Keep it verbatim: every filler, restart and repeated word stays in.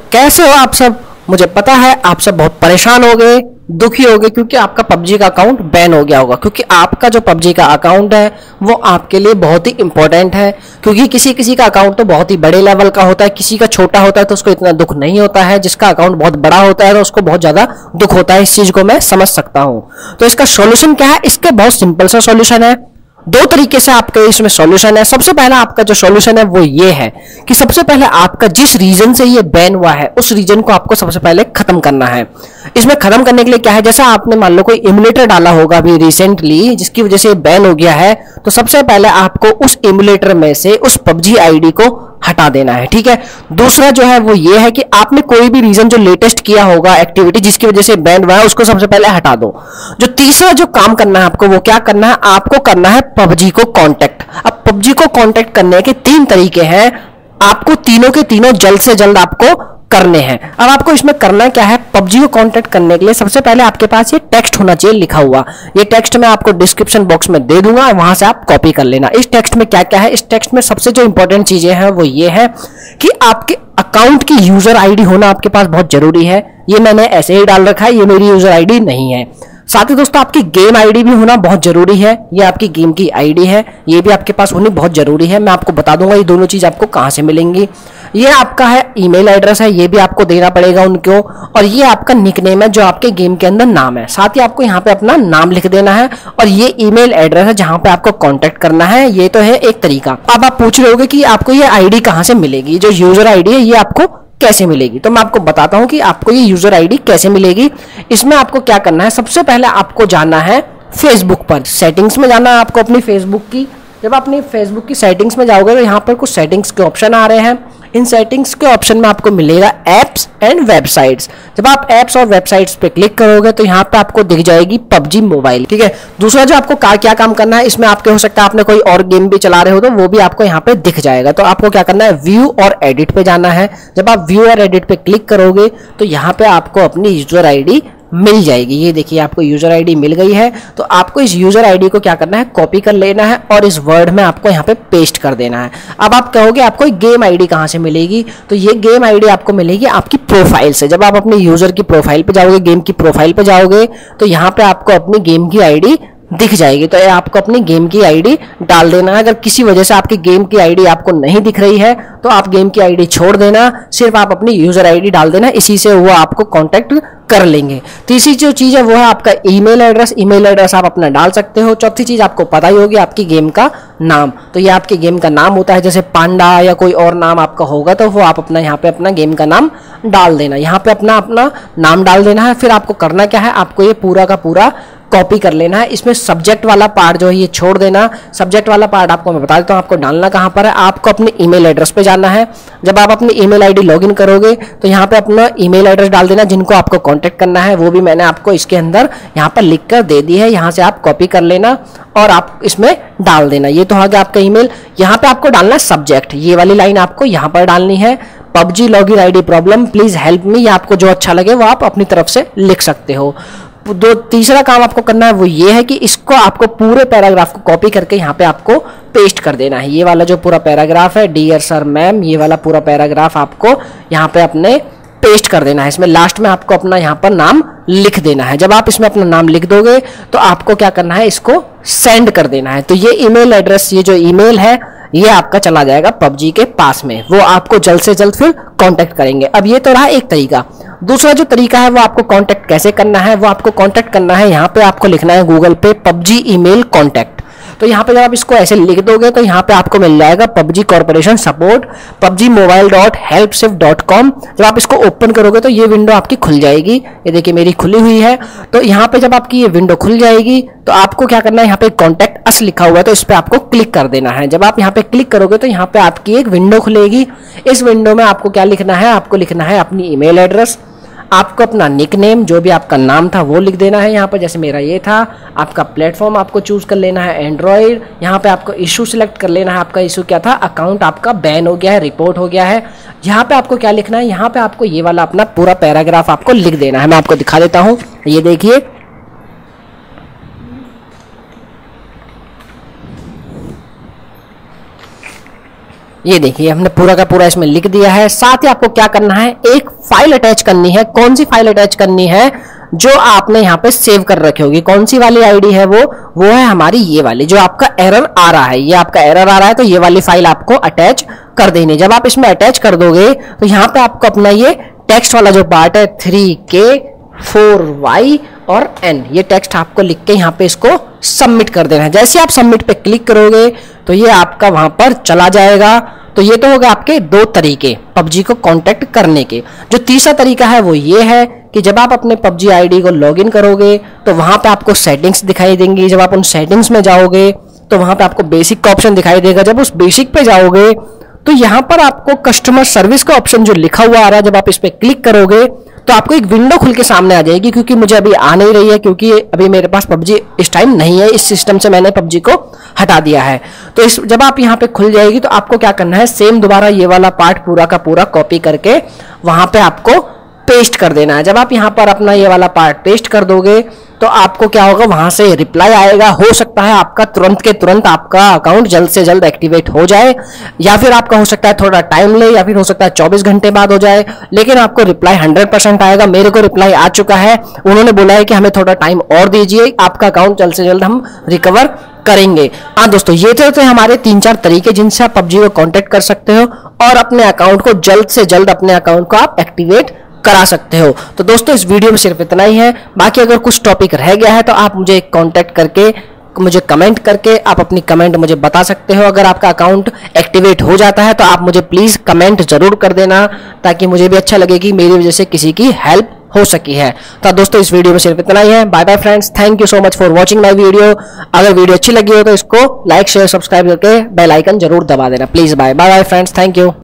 कैसे हो आप सब? मुझे पता है आप सब बहुत परेशान हो गए, दुखी हो गए क्योंकि आपका पबजी का अकाउंट बैन हो गया होगा। क्योंकि आपका जो पबजी का अकाउंट है वो आपके लिए बहुत ही इंपॉर्टेंट है। क्योंकि किसी किसी का अकाउंट तो बहुत ही बड़े लेवल का होता है, किसी का छोटा होता है तो उसको इतना दुख नहीं होता है। जिसका अकाउंट बहुत बड़ा होता है तो उसको बहुत ज्यादा दुख होता है। इस चीज को मैं समझ सकता हूँ। तो इसका सॉल्यूशन क्या है? इसके बहुत सिंपल सा सॉल्यूशन है। दो तरीके से आपका इसमें सॉल्यूशन है। सबसे पहला आपका जो सॉल्यूशन है वो ये है कि सबसे पहले आपका जिस रीजन से ये बैन हुआ है उस रीजन को आपको सबसे पहले खत्म करना है। इसमें खत्म करने के लिए क्या है, जैसा आपने मान लो कोई इमुलेटर डाला होगा अभी रिसेंटली जिसकी वजह से बैन हो गया है, तो सबसे पहले आपको उस इमुलेटर में से उस पबजी आईडी को हटा देना है। ठीक है। दूसरा जो है वो ये है कि आपने कोई भी रीजन जो लेटेस्ट किया होगा एक्टिविटी जिसकी वजह से बैन हुआ है उसको सबसे पहले हटा दो। जो तीसरा जो काम करना है आपको वो क्या करना है, आपको करना है पबजी को कांटेक्ट। अब पबजी को कांटेक्ट करने के तीन तरीके हैं, आपको तीनों के तीनों जल्द से जल्द आपको करने हैं। अब आपको इसमें करना क्या है, पबजी को कांटेक्ट करने के लिए सबसे पहले आपके पास ये टेक्स्ट होना चाहिए लिखा हुआ। ये टेक्स्ट मैं आपको डिस्क्रिप्शन बॉक्स में दे दूंगा, वहां से आप कॉपी कर लेना। इस टेक्स्ट में क्या क्या है, इस टेक्स्ट में सबसे जो इंपॉर्टेंट चीजें हैं वो ये है कि आपके अकाउंट की यूजर आईडी होना आपके पास बहुत जरूरी है। ये मैंने ऐसे ही डाल रखा है, ये मेरी यूजर आईडी नहीं है। साथ ही दोस्तों आपकी गेम आईडी भी होना बहुत जरूरी है। ये आपकी गेम की आईडी है, ये भी आपके पास होनी बहुत जरूरी है। मैं आपको बता दूंगा ये दोनों चीज आपको कहां से मिलेंगी। ये आपका है ईमेल एड्रेस है, ये भी आपको देना पड़ेगा उनको। और ये आपका निकनेम है जो आपके गेम के अंदर नाम है। साथ ही आपको यहाँ पे अपना नाम लिख देना है। और ये ईमेल एड्रेस है जहां पे आपको कांटेक्ट करना है। ये तो है एक तरीका। अब आप पूछ रहे होगे कि आपको ये आईडी कहां से मिलेगी, जो यूजर आईडी है ये आपको कैसे मिलेगी। तो मैं आपको बताता हूं कि आपको ये यूजर आईडी कैसे मिलेगी। इसमें आपको क्या करना है, सबसे पहले आपको जाना है फेसबुक पर, सेटिंग्स में जाना है आपको अपनी फेसबुक की। जब आप अपनी फेसबुक की सेटिंग्स में जाओगे तो यहाँ पर कुछ सेटिंग्स के ऑप्शन आ रहे हैं। इन सेटिंग्स के ऑप्शन में आपको मिलेगा एप्स एंड वेबसाइट्स। जब आप एप्स और वेबसाइट्स पे क्लिक करोगे तो यहाँ पे आपको दिख जाएगी पबजी मोबाइल। ठीक है। दूसरा जो आपको क्या क्या काम करना है, इसमें आपके हो सकता है आपने कोई और गेम भी चला रहे हो तो वो भी आपको यहाँ पे दिख जाएगा। तो आपको क्या करना है, व्यू और एडिट पे जाना है। जब आप व्यू और एडिट पे क्लिक करोगे तो यहाँ पे आपको अपनी यूजर आईडी मिल जाएगी। ये देखिए आपको यूजर आईडी मिल गई है। तो आपको इस यूजर आईडी को क्या करना है, कॉपी कर लेना है और इस वर्ड में आपको यहाँ पे पेस्ट कर देना है। अब आप कहोगे आपको गेम आईडी कहाँ से मिलेगी, तो ये गेम आईडी आपको मिलेगी आपकी प्रोफाइल से। जब आप अपने यूजर की प्रोफाइल पे जाओगे, गेम की प्रोफाइल पे जाओगे तो यहाँ पे आपको अपनी गेम की आईडी दिख जाएगी। तो आपको अपनी गेम की आईडी डाल देना है। अगर किसी वजह से आपकी गेम की आईडी आपको नहीं दिख रही है तो आप गेम की आईडी छोड़ देना, सिर्फ आप अपनी यूजर आईडी डाल देना, इसी से वो आपको कांटेक्ट कर लेंगे। तीसरी जो चीज है वो है आपका ईमेल एड्रेस। ईमेल एड्रेस आप अपना डाल सकते हो। चौथी चीज आपको पता ही होगी आपकी गेम का नाम। तो ये आपकी गेम का नाम होता है, जैसे पांडा या कोई और नाम आपका होगा तो वो आप अपना यहाँ पे अपना गेम का नाम डाल देना। यहाँ पे अपना अपना नाम डाल देना है। फिर आपको करना क्या है, आपको ये पूरा का पूरा कॉपी कर लेना है। इसमें सब्जेक्ट वाला पार्ट जो है ये छोड़ देना। सब्जेक्ट वाला पार्ट आपको मैं बता देता हूँ आपको डालना कहाँ पर है। आपको अपने ईमेल एड्रेस पे जाना है। जब आप अपनी ईमेल आईडी लॉगिन करोगे तो यहाँ पे अपना ईमेल एड्रेस डाल देना जिनको आपको कांटेक्ट करना है। वो भी मैंने आपको इसके अंदर यहाँ पर लिख कर दे दी है। यहाँ से आप कॉपी कर लेना और आप इसमें डाल देना। ये तो हो गया आपका ईमेल। यहाँ पे आपको डालना है सब्जेक्ट, ये वाली लाइन आपको यहाँ पर डालनी है। PUBG login ID problem, please help me. या आपको जो अच्छा लगे वो आप अपनी तरफ से लिख सकते हो। दो तीसरा काम आपको करना है वो ये है कि इसको आपको पूरे पैराग्राफ को कॉपी करके यहाँ पे आपको पेस्ट कर देना है। ये वाला जो पूरा पैराग्राफ है, डियर सर मैम, ये वाला पूरा पैराग्राफ आपको यहाँ पे अपने पेस्ट कर देना है। इसमें लास्ट में आपको अपना यहाँ पर नाम लिख देना है। जब आप इसमें अपना नाम लिख दोगे तो आपको क्या करना है, इसको सेंड कर देना है। तो ये ईमेल एड्रेस, ये जो ईमेल है ये आपका चला जाएगा पबजी के पास में। वो आपको जल्द से जल्द फिर कांटेक्ट करेंगे। अब ये तो रहा एक तरीका। दूसरा जो तरीका है वो आपको कांटेक्ट कैसे करना है, वो आपको कांटेक्ट करना है, यहाँ पे आपको लिखना है गूगल पे पबजी ईमेल कांटेक्ट। तो यहाँ पे जब आप इसको ऐसे लिख दोगे तो यहाँ पे आपको मिल जाएगा PUBG corporation support PUBG mobile dot help सिफ डॉट कॉम। जब आप इसको ओपन करोगे तो ये विंडो आपकी खुल जाएगी। ये देखिए मेरी खुली हुई है। तो यहाँ पे जब आपकी ये विंडो खुल जाएगी तो आपको क्या करना है, यहाँ पे कॉन्टैक्ट अस लिखा हुआ है तो इस पर आपको क्लिक कर देना है। जब आप यहाँ पे क्लिक करोगे तो यहाँ पे आपकी एक विंडो खुलेगी। इस विंडो में आपको क्या लिखना है, आपको लिखना है अपनी ईमेल एड्रेस, आपको अपना निकनेम जो भी आपका नाम था वो लिख देना है यहाँ पर, जैसे मेरा ये था। आपका प्लेटफॉर्म आपको चूज कर लेना है एंड्रॉयड। यहाँ पे आपको इशू सिलेक्ट कर लेना है। आपका इशू क्या था, अकाउंट आपका बैन हो गया है, रिपोर्ट हो गया है। यहाँ पे आपको क्या लिखना है, यहाँ पे आपको ये वाला अपना पूरा पैराग्राफ आपको लिख देना है। मैं आपको दिखा देता हूँ, ये देखिए ये देखिए हमने पूरा का पूरा इसमें लिख दिया है। साथ ही आपको क्या करना है, एक फाइल अटैच करनी है। कौन सी फाइल अटैच करनी है, जो आपने यहाँ पे सेव कर रखी होगी। कौन सी वाली आईडी है वो वो है हमारी ये वाली, जो आपका एरर आ रहा है, ये आपका एरर आ रहा है तो ये वाली फाइल आपको अटैच कर देनी। जब आप इसमें अटैच कर दोगे तो यहाँ पे आपको अपना ये टेक्स्ट वाला जो पार्ट है थ्री के फोर वाई और एन, ये टेक्स्ट आपको लिख के यहाँ पे इसको सबमिट कर देना है। जैसे आप सबमिट पे क्लिक करोगे तो ये आपका वहां पर चला जाएगा। तो ये तो होगा आपके दो तरीके पबजी को कांटेक्ट करने के। जो तीसरा तरीका है वो ये है कि जब आप अपने पबजी आईडी को लॉगिन करोगे तो वहां पे आपको सेटिंग्स दिखाई देंगी। जब आप उन सेटिंग्स में जाओगे तो वहां पे आपको बेसिक का ऑप्शन दिखाई देगा। जब उस बेसिक पे जाओगे तो यहाँ पर आपको कस्टमर सर्विस का ऑप्शन जो लिखा हुआ आ रहा है, जब आप इस पे क्लिक करोगे तो आपको एक विंडो खुल के सामने आ जाएगी। क्योंकि मुझे अभी आ नहीं रही है, क्योंकि अभी मेरे पास पबजी इस टाइम नहीं है, इस सिस्टम से मैंने पबजी को हटा दिया है। तो इस जब आप यहाँ पे खुल जाएगी तो आपको क्या करना है, सेम दोबारा ये वाला पार्ट पूरा का पूरा कॉपी करके वहां पे आपको पेस्ट कर देना है। जब आप यहाँ पर अपना ये वाला पार्ट पेस्ट कर दोगे तो आपको क्या होगा, वहां से रिप्लाई आएगा। हो सकता है आपका तुरंत के तुरंत आपका अकाउंट जल्द से जल्द एक्टिवेट हो जाए, या फिर आपका हो सकता है थोड़ा टाइम ले, या फिर हो सकता है चौबीस घंटे बाद हो जाए, लेकिन आपको रिप्लाई हंड्रेड परसेंट आएगा। मेरे को रिप्लाई आ चुका है, उन्होंने बोला है कि हमें थोड़ा टाइम और दीजिए, आपका अकाउंट जल्द से जल्द हम रिकवर करेंगे। हाँ दोस्तों, ये तो थे हमारे तीन चार तरीके जिनसे आप पबजी को कांटेक्ट कर सकते हो और अपने अकाउंट को जल्द से जल्द अपने अकाउंट को आप एक्टिवेट करा सकते हो। तो दोस्तों इस वीडियो में सिर्फ इतना ही है। बाकी अगर कुछ टॉपिक रह गया है तो आप मुझे कांटेक्ट करके, मुझे कमेंट करके आप अपनी कमेंट मुझे बता सकते हो। अगर आपका अकाउंट एक्टिवेट हो जाता है तो आप मुझे प्लीज कमेंट जरूर कर देना, ताकि मुझे भी अच्छा लगे कि मेरी वजह से किसी की हेल्प हो सकी है। तो दोस्तों इस वीडियो में सिर्फ इतना ही है। Bye bye friends, thank you so much for watching my video. अगर वीडियो अच्छी लगी हो तो इसको लाइक शेयर सब्सक्राइब करके बेल आइकन जरूर दबा देना please. Bye bye friends, thank you.